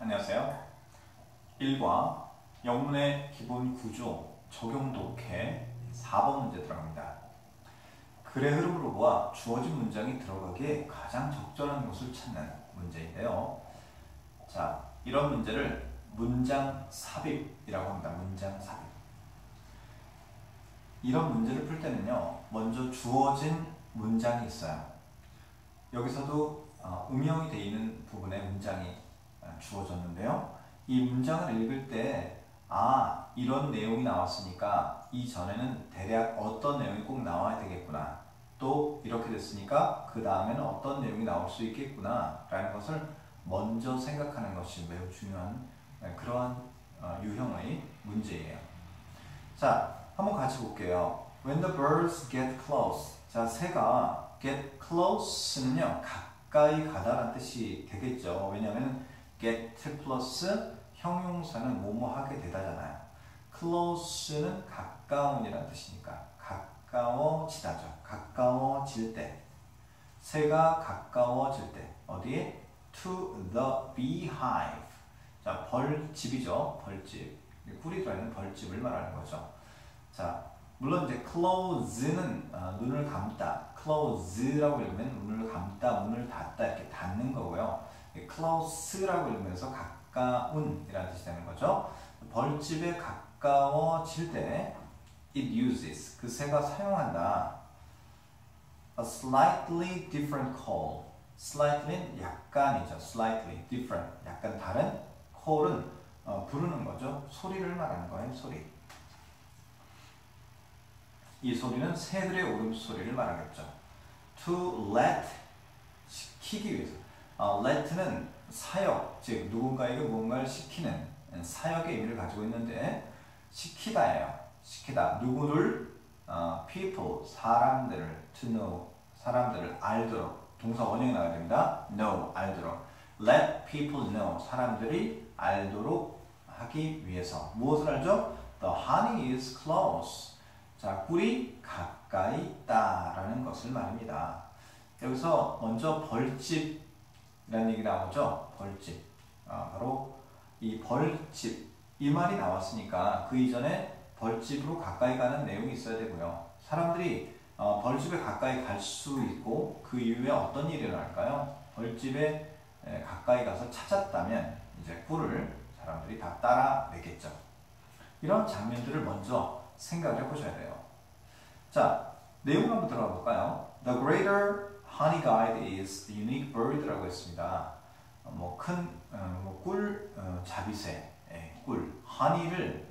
안녕하세요. 1과 영문의 기본 구조, 적용 독해 4번 문제 들어갑니다. 글의 흐름으로 보아 주어진 문장이 들어가기에 가장 적절한 것을 찾는 문제인데요. 자, 이런 문제를 문장 삽입이라고 합니다. 문장 삽입. 이런 문제를 풀 때는요, 먼저 주어진 문장이 있어요. 여기서도 음영이 되어 있는 부분에 문장이 주어졌는데요. 이 문장을 읽을 때 이런 내용이 나왔으니까 이전에는 대략 어떤 내용이 꼭 나와야 되겠구나, 또 이렇게 됐으니까 그 다음에는 어떤 내용이 나올 수 있겠구나 라는 것을 먼저 생각하는 것이 매우 중요한 그러한 유형의 문제예요. 자, 한번 같이 볼게요. When the birds get close. 자, 새가 get close는요, 가까이 가다라는 뜻이 되겠죠. 왜냐하면 get 플러스 형용사는 뭐뭐 하게 되다잖아요. close는 가까운이라는 뜻이니까 가까워지다죠. 가까워질 때. 새가 가까워질 때. 어디에? To the beehive. 자, 벌집이죠. 벌집. 꿀이 들어있는 벌집을 말하는 거죠. 자, 물론 이제 close는 눈을 감다. close라고 읽으면 눈을 감다, 문을 닫다 이렇게 닫는 거고요. close라고 읽으면서 가까운이라는 뜻이 되는 거죠. 벌집에 가까워질 때 it uses, 그 새가 사용한다. a slightly different call. slightly는 약간이죠. slightly different, 약간 다른. call은 부르는 거죠. 소리를 말하는 거예요. 소리. 이 소리는 새들의 울음소리를 말하겠죠. to let, 시키기 위해서. let는 사역, 즉 누군가에게 무언가를 시키는 사역의 의미를 가지고 있는데, 시키다예요. 시키다. 누구를? people, 사람들을. to know, 사람들을 알도록. 동사 원형이 나와야 됩니다. know, 알도록. let people know, 사람들이 알도록 하기 위해서. 무엇을 알죠? The honey is close. 자, 꿀이 가까이 있다라는 것을 말합니다. 여기서 먼저 벌집이라는 얘기 나오죠. 벌집. 바로 이 벌집, 이 말이 나왔으니까 그 이전에 벌집으로 가까이 가는 내용이 있어야 되고요. 사람들이 벌집에 가까이 갈 수 있고 그 이후에 어떤 일이 일어날까요? 벌집에 가까이 가서 찾았다면 이제 꿀을 사람들이 다 따라내겠죠. 이런 장면들을 먼저 생각을 해보셔야 돼요. 자, 내용 한번 들어가 볼까요? The greater honey guide is a unique bird라고 했습니다. 꿀 자비새, 꿀, honey를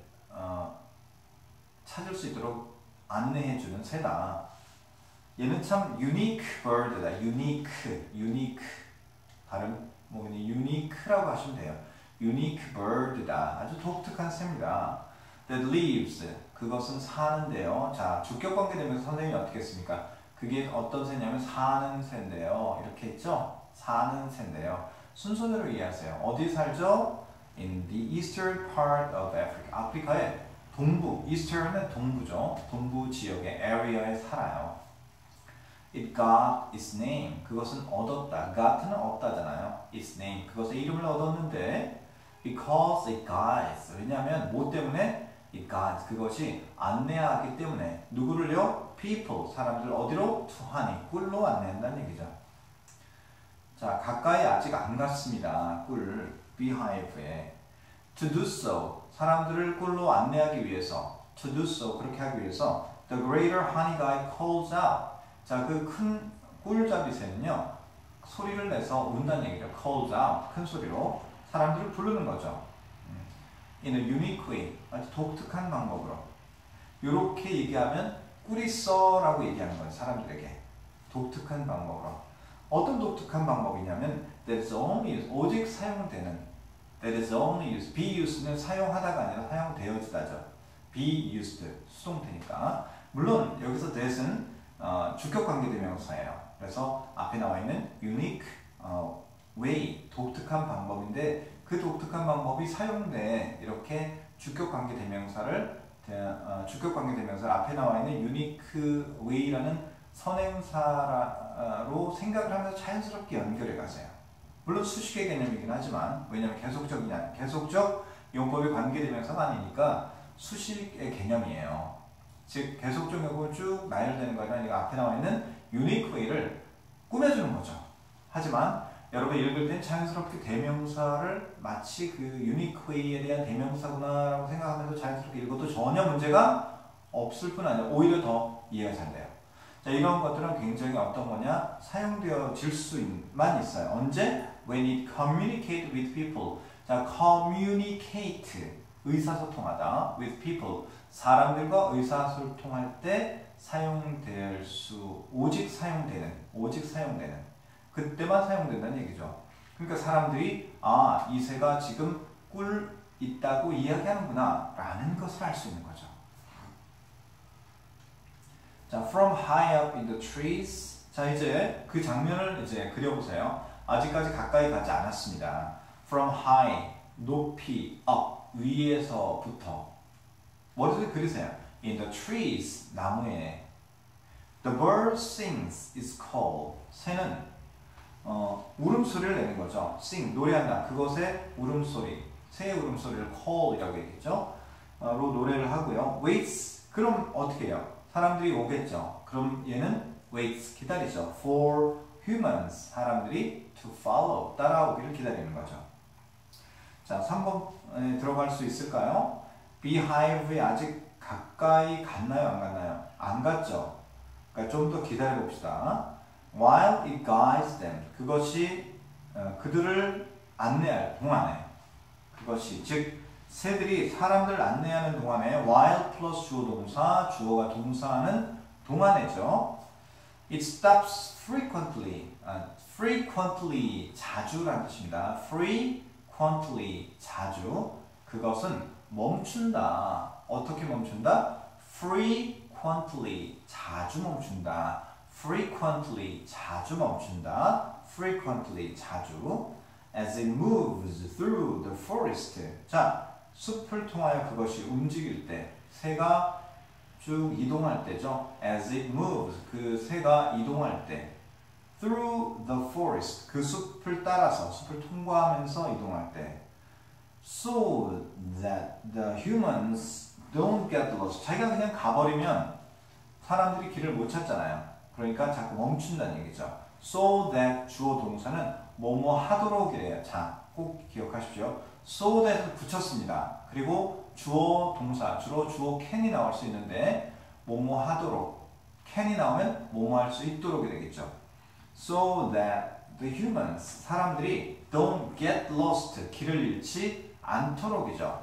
찾을 수 있도록 안내해주는 새다. 얘는 참 unique bird다. unique. 발음 unique라고 하시면 돼요. unique bird다. 아주 독특한 새입니다. That lives, 그것은 사는데요. 자, 주격관계 되면서 선생님이 어떻게 했습니까? 그게 어떤 새냐면 사는 새인데요. 이렇게 했죠? 사는 새인데요. 순서대로 이해하세요. 어디 살죠? In the eastern part of Africa. 아프리카의 동부, eastern은 동부죠. 동부 지역의 area에 살아요. It got its name. 그것은 얻었다. got는 얻다잖아요. its name. 그것의 이름을 얻었는데 because it guides. 왜냐하면 뭐 때문에? It guides. 그것이 안내하기 때문에. 누구를요? people. 사람들 어디로? to honey. 꿀로 안내한다는 얘기죠. 자, 가까이 아직 안 갔습니다. 꿀. beehive에. To do so. 사람들을 꿀로 안내하기 위해서. To do so. 그렇게 하기 위해서 the greater honey guide calls out. 자, 그 큰 꿀잡이새는요, 소리를 내서 운다는 얘기죠. calls out. 큰 소리로 사람들을 부르는 거죠. In a unique way. 아주 독특한 방법으로. 이렇게 얘기하면 꿀이 있어 라고 얘기하는 거예요. 사람들에게. 독특한 방법으로. 어떤 독특한 방법이냐면 that is only used, 오직 사용되는. that is only used. be used는 사용하다가 아니라 사용되어지다죠. be used. 수동태니까. 물론 여기서 that은 주격관계대명사예요. 그래서 앞에 나와 있는 unique way, 독특한 방법인데 그 독특한 방법이 사용돼. 이렇게 주격관계대명사를 앞에 나와 있는 unique way라는 선행사로 생각을 하면서 자연스럽게 연결해 가세요. 물론 수식의 개념이긴 하지만 왜냐하면 계속적 용법이 관계대명사가 수식의 개념이에요. 즉 계속적 용법을 쭉 나열되는 거니까 이거 앞에 나와 있는 unique way를 꾸며주는 거죠. 하지만 여러분 읽을 땐 자연스럽게 대명사를 마치 그 unique way에 대한 대명사구나 라고 생각하면서 자연스럽게 읽어도 전혀 문제가 없을 뿐 아니라 오히려 더 이해가 잘 돼요. 자, 이런 것들은 굉장히 어떤 거냐? 사용되어질 수만 있어요. 언제? When it communicate with people. 자, communicate. 의사소통하다. with people. 사람들과 의사소통할 때 오직 사용되는. 그때만 사용된다는 얘기죠. 그러니까 사람들이 이 새가 지금 꿀 있다고 이야기하는구나 라는 것을 알 수 있는 거죠. 자, from high up in the trees. 자, 이제 그 장면을 이제 그려보세요. 아직까지 가까이 가지 않았습니다. From high, 높이, up, 위에서부터. 머릿속에 그리세요. In the trees, 나무에. The bird sings its call. 새는 울음소리를 내는 거죠. sing, 노래한다. 그것의 울음소리. 새의 울음소리를 call이라고 얘기했죠. 로 노래를 하고요. waits, 그럼 어떻게 해요? 사람들이 오겠죠. 그럼 얘는 waits, 기다리죠. for humans, 사람들이 to follow, 따라오기를 기다리는 거죠. 자, 3번에 들어갈 수 있을까요? beehive에 아직 가까이 갔나요? 안 갔나요? 안 갔죠. 그러니까 좀 더 기다려 봅시다. while it guides them, 그것이 그들을 안내할 동안에, 그것이 즉 새들이 사람들 안내하는 동안에 while 플러스 주어 동사, 주어가 동사하는 동안에죠. It stops frequently. frequently 자주라는 뜻입니다. frequently 자주. 그것은 멈춘다. 어떻게 멈춘다? frequently 자주 멈춘다. frequently 자주 멈춘다. frequently 자주. As it moves through the forest. 자, 숲을 통하여 그것이 움직일 때, 새가 쭉 이동할 때죠. As it moves, 그 새가 이동할 때. Through the forest, 그 숲을 따라서, 숲을 통과하면서 이동할 때. So that the humans don't get lost. 자기가 그냥 가버리면 사람들이 길을 못 찾잖아요. 그러니까 자꾸 멈춘다는 얘기죠. So that 주어 동사는 뭐뭐 하도록이래요. 자, 꼭 기억하십시오. so that을 붙였습니다. 그리고 주어 동사, 주로 주어 can이 나올 수 있는데 뭐뭐 하도록, can이 나오면 뭐뭐 할 수 있도록이 되겠죠. So that the humans, 사람들이 don't get lost, 길을 잃지 않도록이죠.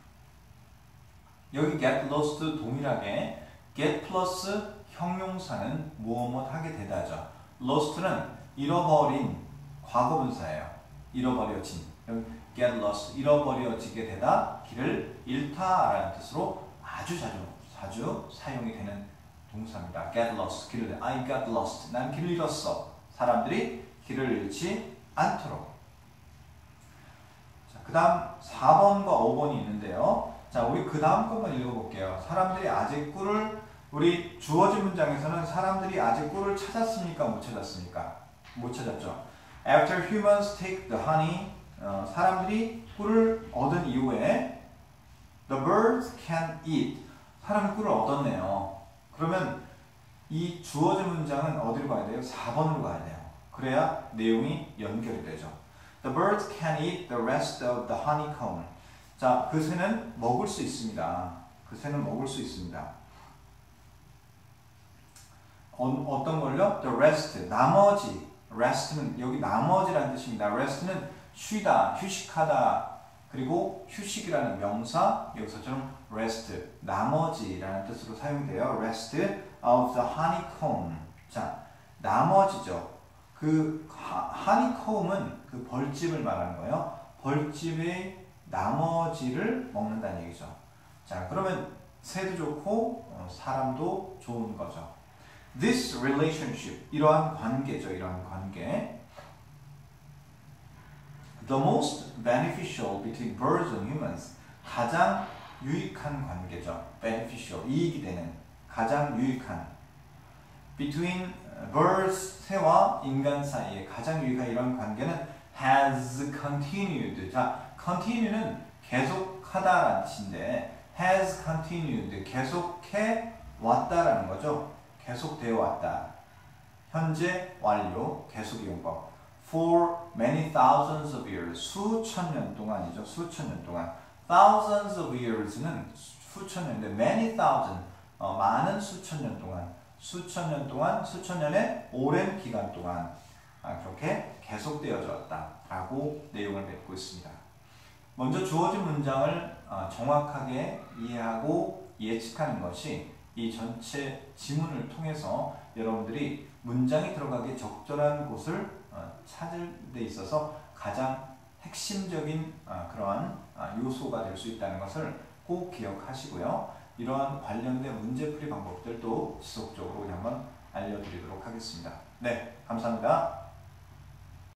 여기 get lost 동일하게 get 플러스 형용사는 무엇 하게 되다죠. lost는 잃어버린 과거분사예요. 잃어버려진. get lost, 잃어버려지게 되다, 길을 잃다라는 뜻으로 아주 자주 사용이 되는 동사입니다. get lost, 길을 잃다. I got lost, 난 길을 잃었어. 사람들이 길을 잃지 않도록. 자, 그 다음 4번과 5번이 있는데요. 자, 우리 그 다음 것만 읽어볼게요. 사람들이 아직 꿀을, 우리 주어진 문장에서는 사람들이 아직 꿀을 찾았습니까? 못 찾았습니까? 못 찾았죠. After humans take the honey, 사람들이 꿀을 얻은 이후에 the birds can eat. 사람이 꿀을 얻었네요. 그러면 이 주어진 문장은 어디로 가야 돼요? 4번으로 가야 돼요. 그래야 내용이 연결이 되죠. The birds can eat the rest of the honeycomb. 자, 그 새는 먹을 수 있습니다. 그 새는 먹을 수 있습니다. 어떤 걸요? The rest, 나머지. rest는 여기 나머지라는 뜻입니다. rest는 쉬다, 휴식하다, 그리고 휴식이라는 명사, 여기서처럼 rest, 나머지라는 뜻으로 사용돼요. rest of the honeycomb. 자, 나머지죠. 그 honeycomb은 그 벌집을 말하는 거예요. 벌집의 나머지를 먹는다는 얘기죠. 자, 그러면 새도 좋고 사람도 좋은 거죠. This relationship, 이러한 관계죠. 이러한 관계. The most beneficial between birds and humans. 가장 유익한 관계죠. beneficial, 이익이 되는, 가장 유익한. between birds, 새와 인간 사이에 가장 유익한 이런 관계는 has continued. 자, continue는 계속하다라는 뜻인데 has continued, 계속해 왔다라는 거죠. 계속되어 왔다. 현재 완료, 계속 이용법. For many thousands of years, 수천 년 동안이죠. 수천 년 동안. Thousands of years는 수천 년인데 many thousand, 많은 수천 년 동안. 수천 년 동안, 수천 년의 오랜 기간 동안 그렇게 계속되어져 왔다라고 내용을 맺고 있습니다. 먼저 주어진 문장을 정확하게 이해하고 예측하는 것이 이 전체 지문을 통해서 여러분들이 문장이 들어가기 적절한 곳을 찾을 데 있어서 가장 핵심적인 그러한 요소가 될 수 있다는 것을 꼭 기억하시고요. 이러한 관련된 문제풀이 방법들도 지속적으로 한번 알려드리도록 하겠습니다. 네, 감사합니다.